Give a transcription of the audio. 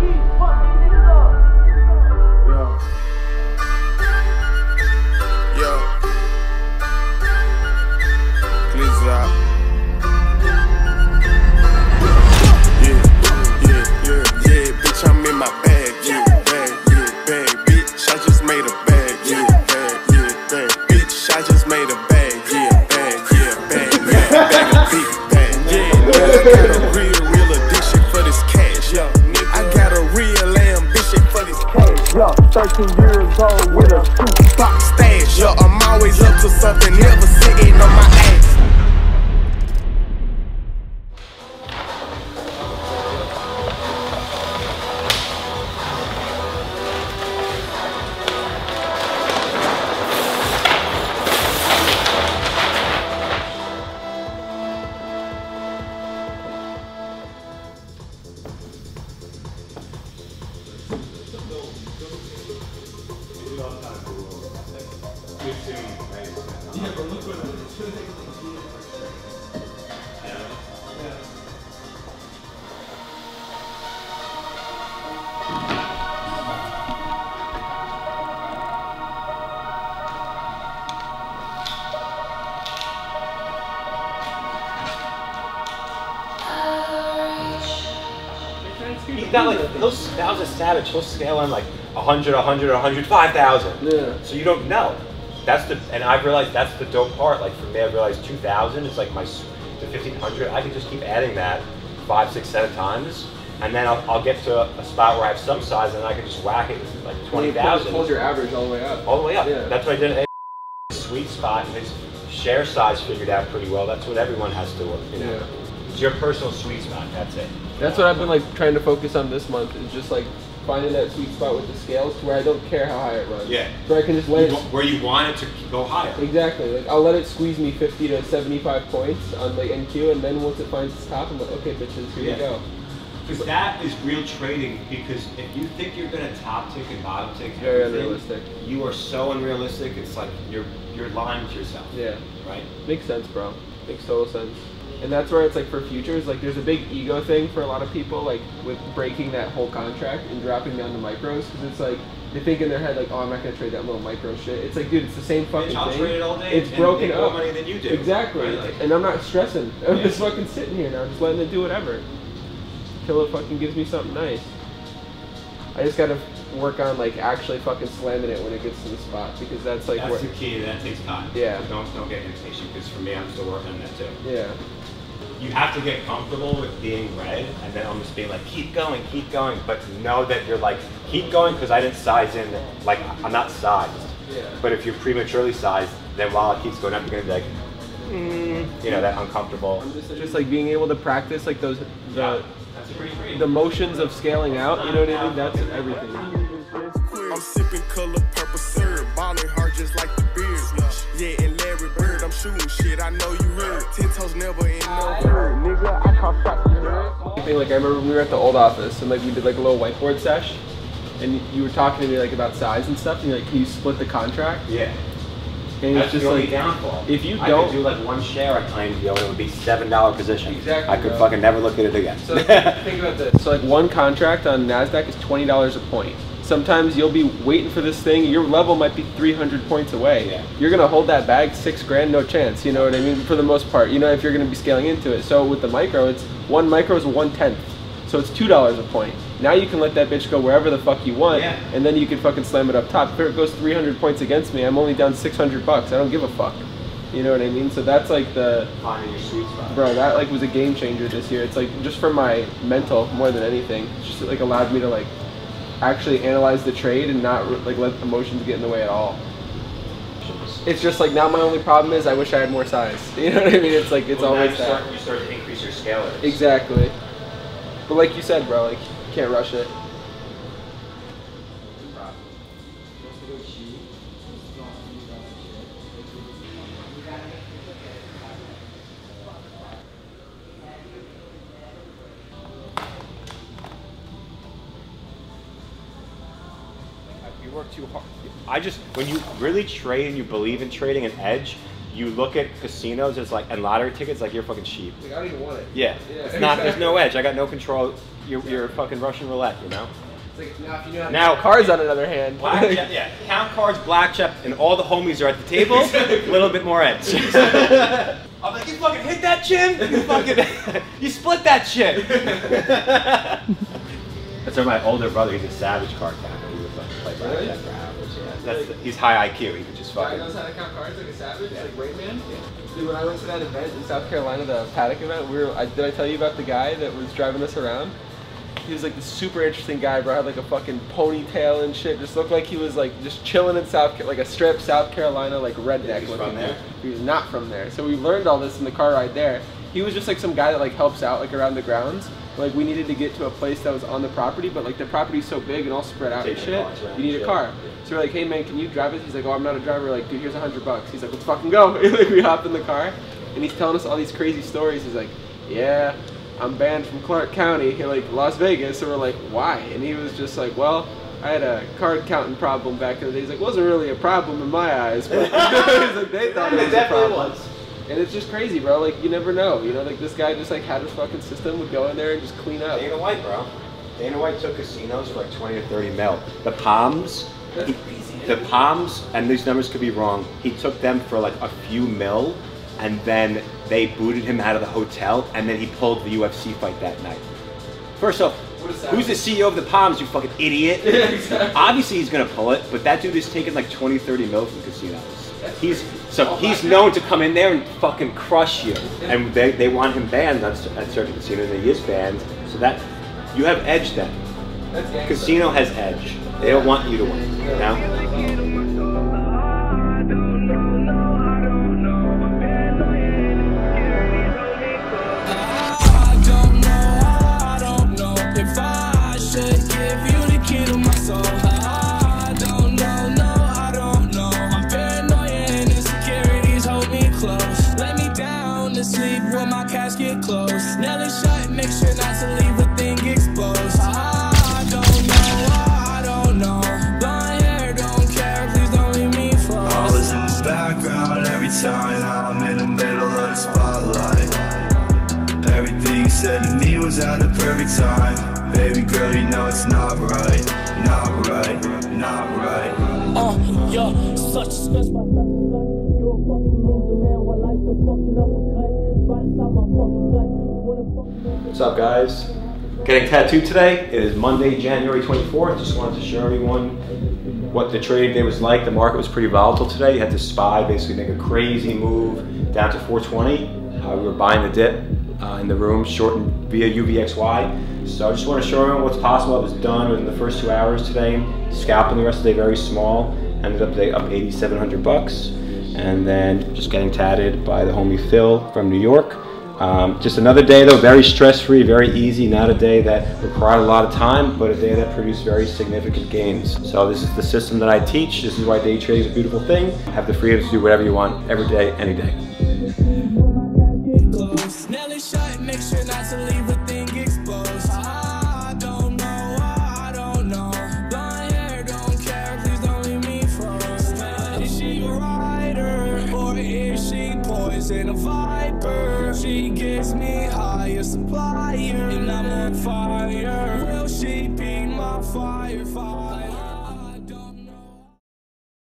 Yeah, 13 years old with a 2-box stash. Yeah, I'm always up to something, never sitting on my ass. Yeah, but look what he's not like, that was a savage, he'll scale on like 100, 100, 100, 5,000. Yeah. So you don't know. And I've realized that's the dope part. Like for me, I've realized 2,000 is like the 1,500. I can just keep adding that 5, 6, 7 times. And then I'll get to a spot where I have some size and I can just whack it with like 20,000. Hold your average all the way up. All the way up. Yeah. That's what I did at a sweet spot, and his share size figured out pretty well. That's what everyone has to work, you know. Yeah. It's your personal sweet spot, that's it. That's what I've been like trying to focus on this month, is just like finding that sweet spot with the scales to where I don't care how high it runs. Yeah. Where I can just let it... Where you want it to go higher. Exactly. Like I'll let it squeeze me 50 to 75 points on like NQ, and then once it finds its top, I'm like, okay, bitches, here you go. Because that is real trading, because if you think you're going to top tick and bottom tick Very everything, unrealistic. You are so unrealistic, it's like you're lying to yourself. Yeah. Right? Makes sense, bro. Makes total sense. And that's where it's like for futures, like there's a big ego thing for a lot of people, like with breaking that whole contract and dropping down to micros, because it's like they think in their head like, oh, I'm not gonna trade that little micro shit. It's like, dude, it's the same fucking I'll thing. trade it all day. It's broken more up. money than you do. Exactly. Right? Like, and I'm not stressing. I'm just fucking sitting here now, just letting it do whatever, till it fucking gives me something nice. I just gotta work on like actually fucking slamming it when it gets to the spot, because that's like that's the key. That takes time. Yeah. So don't get impatient, because for me, I'm still working on that too. Yeah. You have to get comfortable with being red, and then almost being like, keep going, but know that you're like, keep going, because I didn't size in, like, I'm not sized. Yeah. But if you're prematurely sized, then while it keeps going up, you're gonna be like, you know, that uncomfortable. Just like being able to practice like those, that's pretty great. the motions of scaling out, you know what I mean? That's everything. I'm sipping color purple syrup, ballin' hard just like the beard. Yeah, and Larry Bird, I'm shooting shit, I know you heard. 10 toes never in no hurt, nigga, I caught shots, you heard? Like I remember when we were at the old office and like we did like a little whiteboard sesh, and you were talking to me like about size and stuff, and you're like, can you split the contract? Yeah. And That's it's just the only like, downfall. if you I don't could do like one share, I claimed, yo, it would be $7 position. Exactly, I could bro. fucking never look at it again. So think about this. So like one contract on NASDAQ is $20 a point. Sometimes you'll be waiting for this thing, your level might be 300 points away. Yeah. You're gonna hold that bag, 6 grand, no chance, you know what I mean? For the most part, you know, if you're gonna be scaling into it. So with the micro, it's one micro is 1/10. So it's $2 a point. Now you can let that bitch go wherever the fuck you want, and then you can fucking slam it up top. If it goes 300 points against me, I'm only down $600. I don't give a fuck. You know what I mean? So that's like the... Finding your sweet spot. Bro, that like was a game changer this year. It's like just for my mental more than anything. It's just like allowed me to like actually analyze the trade and not like let emotions get in the way at all. It's just like now my only problem is I wish I had more size. You know what I mean? It's like it's always that. You start to increase your scalars. Exactly. But like you said, bro, like you can't rush it. You work too hard. When you really trade and you believe in trading an edge, you look at casinos as like, and lottery tickets like you're fucking sheep. Like, I don't even want it. Yeah. It's not, there's no edge. I got no control. you're fucking Russian roulette, you know. It's like, now, if you know how to count cards, on the other hand. Blackjack, yeah. Count cards, blackjack, and all the homies are at the table. A little bit more edge. I'm like, you fucking hit that, Jim? You fucking, you split that shit. That's why my older brother, he's a savage card counter. He would fucking play blackjack for hours. Yeah. He's high IQ. He could just fucking. Guy knows how to count cards like a savage, like Rain Man. Yeah. Dude, when I went to that event in South Carolina, the paddock event, did I tell you about the guy that was driving us around? He was like this super interesting guy, bro. Had like a fucking ponytail and shit. Just looked like he was like just chilling in like a strip South Carolina, like redneck looking dude. He was not from there. So we learned all this in the car ride there. He was just like some guy that like helps out like around the grounds. Like we needed to get to a place that was on the property, but like the property's so big and all spread out and shit, you need a car. So we're like, hey man, can you drive it? He's like, oh, I'm not a driver. We're like, dude, here's $100. He's like, let's fucking go. Like we hopped in the car, and he's telling us all these crazy stories. He's like, yeah, I'm banned from Clark County, like Las Vegas. So we're like, why? And he was just like, well, I had a card counting problem back in the day. He's like, wasn't really a problem in my eyes, but he's like, they thought it was a problem. And it's just crazy, bro. Like, you never know. You know, like this guy just like had his fucking system, would go in there and just clean up. Dana White, bro. Dana White took casinos for like 20 to 30 mil. The Palms, the Palms, and these numbers could be wrong. He took them for like a few mil, and then they booted him out of the hotel, and then he pulled the UFC fight that night. First off, who's the CEO of the Palms, you fucking idiot? Yeah, exactly. Obviously he's gonna pull it, but that dude is taking like 20, 30 mil from casinos. He's known to come in there and fucking crush you, and they want him banned at certain casinos, and he is banned. So that you have edge then. Casino has edge. They don't want you to win. You know? I'm in the middle of the spotlight. Everything you said to me was at the perfect time. Baby girl, you know it's not right. Not right, not right. Yo, such a stress by such a such. You're a fucking loser, man. What life's a fucking uppercut. Right inside my fucking gut. What's up, guys? Getting tattooed today. It is Monday, January 24th. Just wanted to show everyone what the trading day was like. The market was pretty volatile today. You had to SPY basically make a crazy move down to 420. We were buying the dip in the room, short via UVXY. So I just want to show everyone what's possible. It was done within the first 2 hours today. Scalping the rest of the day very small. Ended up today up 8,700 bucks. And then just getting tatted by the homie Phil from New York. Just another day though, very stress-free, very easy, not a day that required a lot of time, but a day that produced very significant gains. So this is the system that I teach. This is why day trading is a beautiful thing. Have the freedom to do whatever you want, every day, any day. And a viper, she gives me higher supplier, and I'm on fire. Will she be my fire?